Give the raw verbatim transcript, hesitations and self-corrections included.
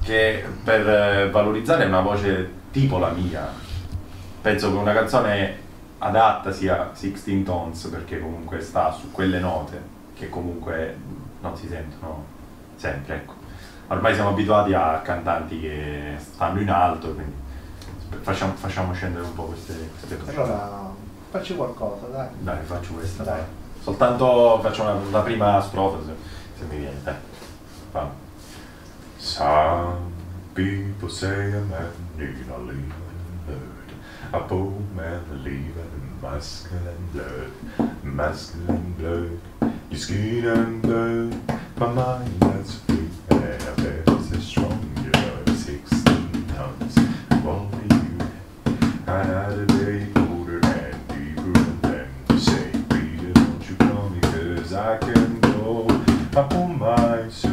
che per eh, valorizzare una voce tipo la mia, penso che una canzone adatta sia sixteen Tones, perché comunque sta su quelle note che comunque non si sentono sempre, ecco. Ormai siamo abituati a cantanti che stanno in alto, quindi facciamo, facciamo scendere un po' queste, queste cose. Allora, facci qualcosa, dai. Dai, faccio questa, Dai. dai. Soltanto faccio una, la prima strofa, se, se mi viene, dai. Va. Some people say a man need a living blood. A poor man believe in masculine blood. Masculine blood. Your skin and blood. My mind that's free. And I bet it's strong. You're sixteen tons. What are you? I had a day colder and deeper and then to say, Peter, don't you call me, cause I can go. I pull my